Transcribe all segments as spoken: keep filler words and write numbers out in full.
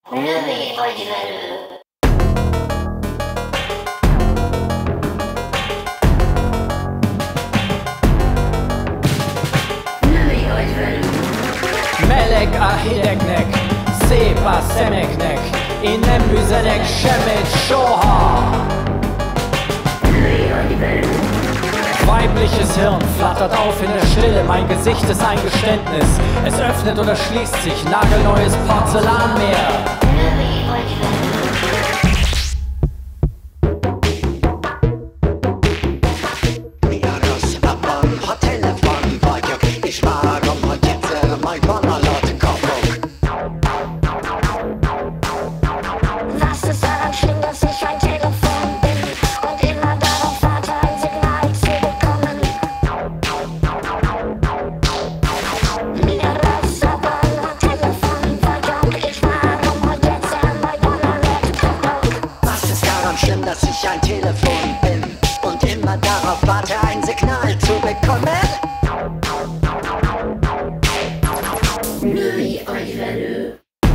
Nõi Agyvelõ. Nõi Agyvelõ. Meleg a hidegnek, szép a szemeknek, én nem üzenek semmit soha. Nõi Agyvelõ. Weibliches Hirn flattert auf in der Stille, mein Gesicht ist ein Geständnis. Es öffnet oder schließt sich, nagelneues Porzellanmeer. Nõi Agyvelõ. Dass ich ein Telefon bin und immer darauf warte, ein Signal zu bekommen. Nõi Agyvelõ.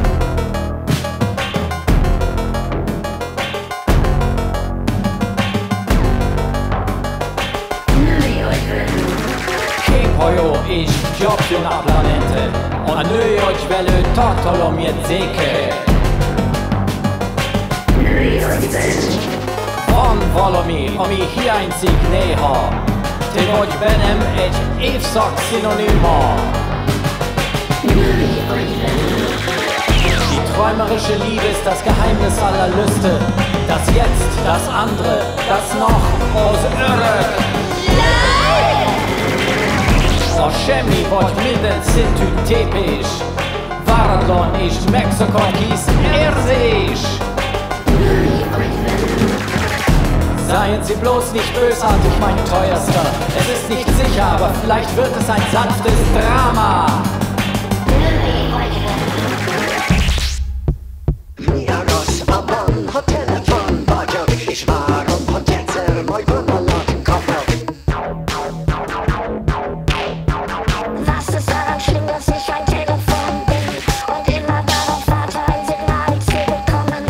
Nõi Agyvelõ. Képhajó és jobb jön a planete, a Nõi Agyvelõ tartalom jegyzéke. Nõi Agyvelõ. Van valami, ami hiányzik néha. Te vagy bennem egy évszak szinonima. Nõi Agyvelõ. Die träumerische Liebe ist das Geheimnis aller Lüste. Das Jetzt, das Andere, das Noch, az örök. A semmi vagy minden szintű tépés. Váratlan és megszakadt kis érzés. Nõi Agyvelõ. Seien Sie bloß nicht bösartig, mein Teuerster. Es ist nicht sicher, aber vielleicht wird es ein sanftes Drama. Nõi Agyvelõ. Mi a rossz abban, ha telefon vagyok, és várom, hogy egyszer majd vonalat kapok. Was ist daran schlimm, dass ich ein Telefon bin und immer darauf warte, ein Signal zu bekommen?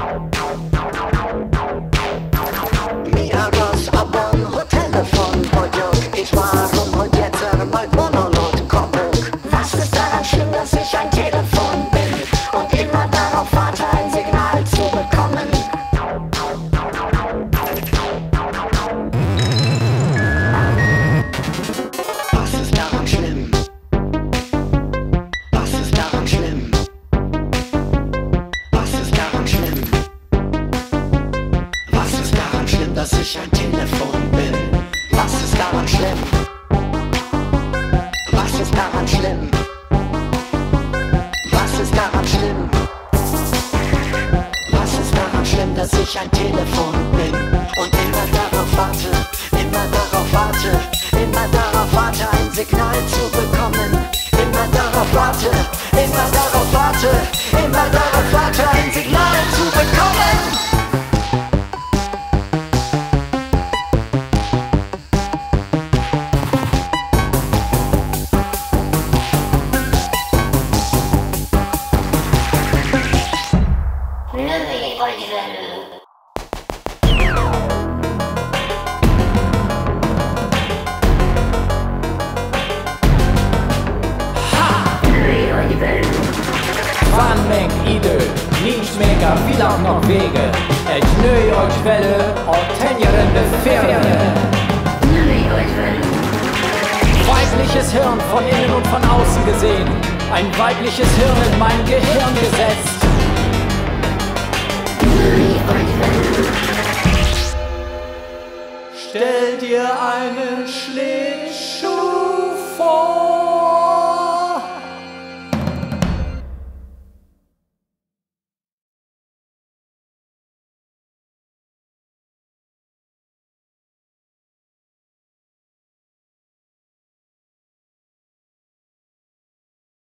Mi a rossz abban, ha telefon vagyok, és várom, hogy egyszer majd vonalat kapok. Was ist daran schlimm, dass ich ein Telefon bin und immer darauf warte, ein Signal zu bekommen? Was ist daran schlimm? Was ist daran schlimm? Was ist daran schlimm? Was ist daran schlimm, dass ich ein Telefon bin? Was ist daran schlimm? Was ist daran schlimm? Was ist daran schlimm? Was ist daran schlimm, dass ich ein Telefon bin und immer darauf warte, immer darauf warte, immer darauf warte, ein Signal zu bekommen. Immer darauf warte, immer darauf warte, immer darauf warte, ein Signal zu bekommen. Nõi Agyvelõ. Nõi Agyvelõ. Van meg idő, nincs még a világnak vége. Egy Nõi Agyvelõ a tenyerembe férje. Nõi Agyvelõ. Weibliches Hirn von innen und von außen gesehen. Ein weibliches Hirn in mein Gehirn gesetzt. Nõi Agyvelõ. Stell dir einen Schläger